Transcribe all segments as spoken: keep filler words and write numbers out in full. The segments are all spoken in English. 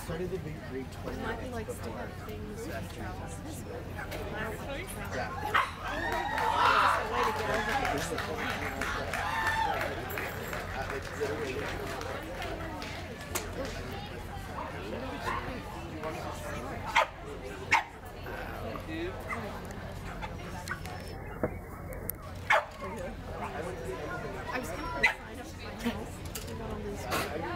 started the big grade twenty Might be minutes like before. still have things that travels. Yeah. It's a way to get over Uh, it's literally. I was going to sign up for my house to go on these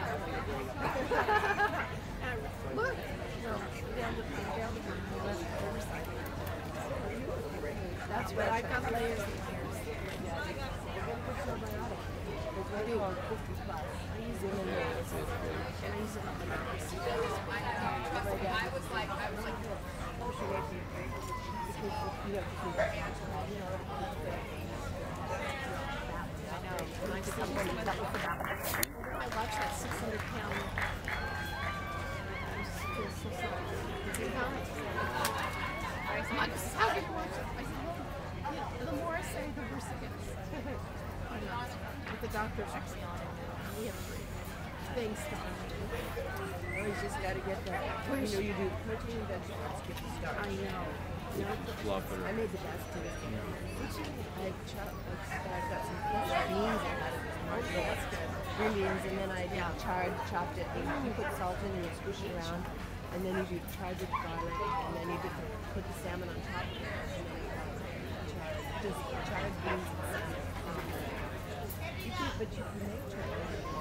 Look! No, down the down the riverside. That's what I've got layers and layers. I do. I use it in the and I use it on the numbers. I was like, I was like, When I see someone that was about, I watched that six hundred pound. I used to feel so sorry. See how? I'm like, this is how you watch it. I said, well, yeah, the more I say, the worse it gets. But the doctor's actually on it now. We have things done. Well, you just got to get that. You know, you do protein and vegetables, get the start. I know. You know, Love it. I made the best too. I chopped, I've got some fresh beans I had it this morning. Yeah, that's good. Green beans, and then I did charred, chopped it, and you put salt in and you squish it around, and then you do charred with garlic, and then you just put the salmon on top of it, and then you charred, just charred beans and salmon. You can, but you can make charred.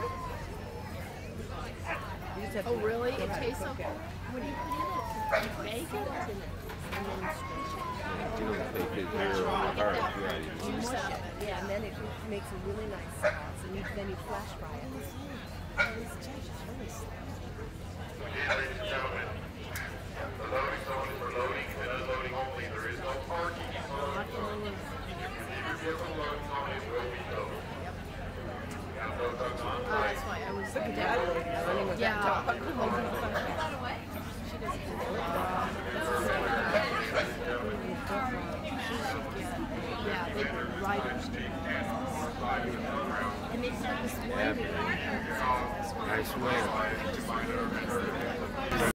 You just have oh, to really? know It how to tastes so cook good. it. When you put in it, you bake it, and then squish it. You don't take it there on the heart. Yeah, you do. Juice out of it. Yeah, and then it makes a really nice sauce, and you, then you flash fry it. This judge is really slow. Ladies and gentlemen, the loading zone is for loading and unloading only. There is no parking in front of the zone. If you leave your vehicle in the loading zone, it will be towed. We have no tugs on Oh, site. that's why I was Look at that lady running with yeah. that dog. She doesn't do that. Yeah, they were riders. And they have this one. Nice way.